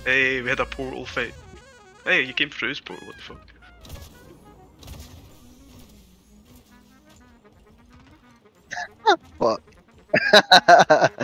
Hey, we had a portal fight. Hey, you came through his portal, what the fuck? Fuck.